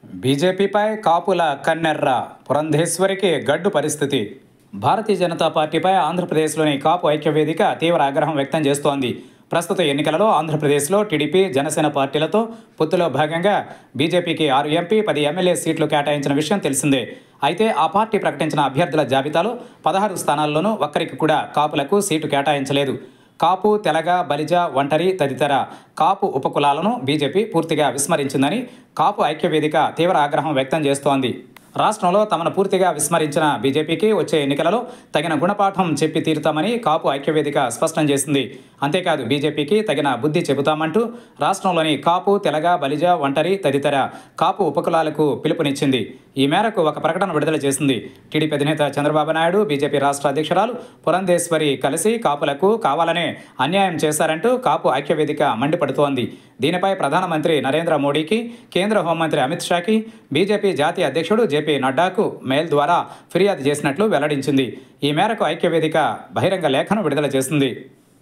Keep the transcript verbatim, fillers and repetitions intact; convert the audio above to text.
బీజేపీపై కాపుల కన్నెర్ర, పురంధేశ్వరికి గడ్డు పరిస్థితి. భారతీయ జనతా పార్టీపై ఆంధ్రప్రదేశ్లోని కాపు ఐక్యవేదిక తీవ్ర ఆగ్రహం వ్యక్తం చేస్తోంది. ప్రస్తుత ఎన్నికలలో ఆంధ్రప్రదేశ్లో టీడీపీ, జనసేన పార్టీలతో పొత్తులో భాగంగా బీజేపీకి ఆరు ఎంపీ, పది ఎమ్మెల్యే సీట్లు కేటాయించిన విషయం తెలిసిందే. అయితే ఆ పార్టీ ప్రకటించిన అభ్యర్థుల జాబితాలో పదహారు స్థానాల్లోనూ ఒక్కరికి కూడా కాపులకు సీటు కేటాయించలేదు. కాపు, తెలగ, బలిజ, ఒంటరి తదితర కాపు ఉపకులాలను బీజేపీ పూర్తిగా విస్మరించిందని కాపు ఐక్యవేదిక తీవ్ర ఆగ్రహం వ్యక్తం చేస్తోంది. రాష్ట్రంలో తమను పూర్తిగా విస్మరించిన బీజేపీకి వచ్చే ఎన్నికలలో తగిన గుణపాఠం చెప్పి తీరుతామని కాపు ఐక్యవేదిక స్పష్టం చేసింది. అంతేకాదు, బీజేపీకి తగిన బుద్ధి చెబుతామంటూ రాష్ట్రంలోని కాపు, తెలగ, బలిజ, ఒంటరి తదితర కాపు ఉపకులాలకు పిలుపునిచ్చింది. ఈ మేరకు ఒక ప్రకటన విడుదల చేసింది. టీడీపీ అధినేత చంద్రబాబు నాయుడు, బీజేపీ రాష్ట్ర అధ్యక్షురాలు పురంధేశ్వరి కలిసి కాపులకు కావాలనే అన్యాయం చేశారంటూ కాపు ఐక్యవేదిక మండిపడుతోంది. దీనిపై ప్రధానమంత్రి నరేంద్ర మోడీకి, కేంద్ర హోంమంత్రి అమిత్ షాకి, బీజేపీ జాతీయ అధ్యక్షుడు జేపీ నడ్డాకు మెయిల్ ద్వారా ఫిర్యాదు చేసినట్లు వెల్లడించింది. ఈ మేరకు ఐక్యవేదిక బహిరంగ లేఖను విడుదల చేసింది.